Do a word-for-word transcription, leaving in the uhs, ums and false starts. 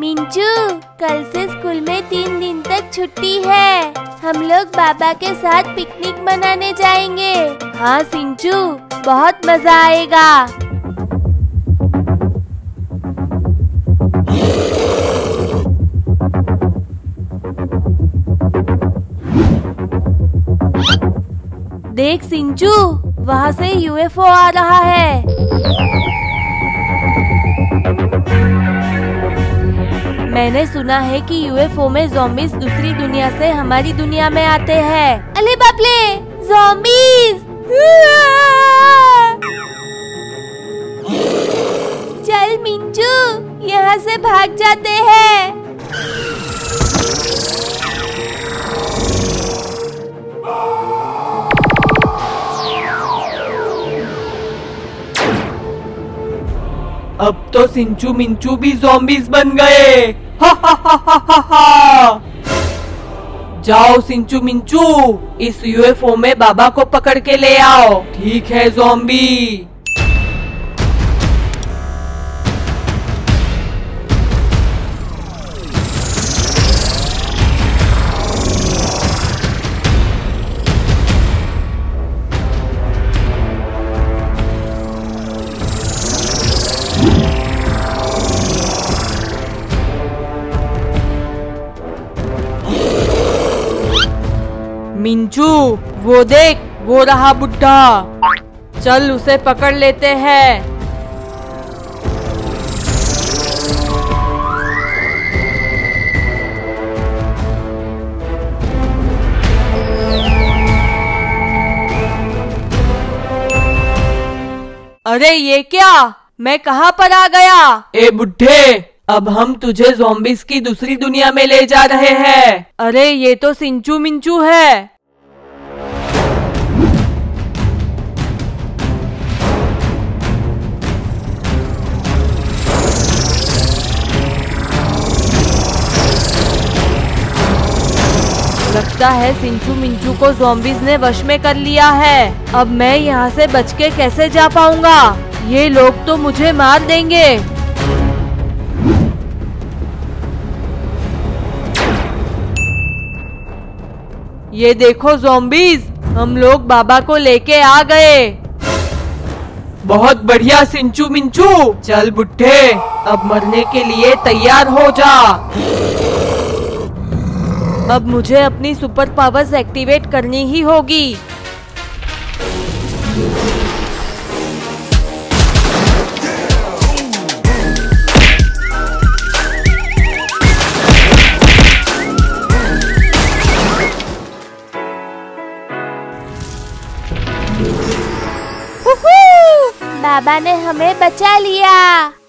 मिंचू, कल से स्कूल में तीन दिन तक छुट्टी है। हम लोग बाबा के साथ पिकनिक मनाने जाएंगे। हाँ सिंचू, बहुत मजा आएगा। देख सिंचू, वहाँ से यूएफओ आ रहा है। मैंने सुना है कि यूएफओ में ज़ॉम्बीज़ दूसरी दुनिया से हमारी दुनिया में आते हैं। अरे बाप रे, ज़ॉम्बीज़! चल मिंचू, यहाँ से भाग जाते हैं। अब तो सिंचू मिंचू भी ज़ॉम्बीज़ बन गए। हा हा हा हा हा हा। जाओ सिंचू मिंचू, इस यूएफओ में बाबा को पकड़ के ले आओ। ठीक है ज़ॉम्बी। मिंचू, वो देख, वो रहा बुड्ढा। चल उसे पकड़ लेते हैं। अरे ये क्या, मैं कहाँ पर आ गया? ए बुड्ढे, अब हम तुझे ज़ॉम्बीज़ की दूसरी दुनिया में ले जा रहे हैं। अरे ये तो सिंचू मिंचू है। लगता है सिंचू मिंचू को ज़ॉम्बीज़ ने वश में कर लिया है। अब मैं यहाँ से बच के कैसे जा पाऊंगा? ये लोग तो मुझे मार देंगे। ये देखो ज़ॉम्बीज़, हम लोग बाबा को लेके आ गए। बहुत बढ़िया सिंचू मिंचू। चल बुड्ढे, अब मरने के लिए तैयार हो जा। अब मुझे अपनी सुपर पावर्स एक्टिवेट करनी ही होगी। बाबा ने हमें बचा लिया।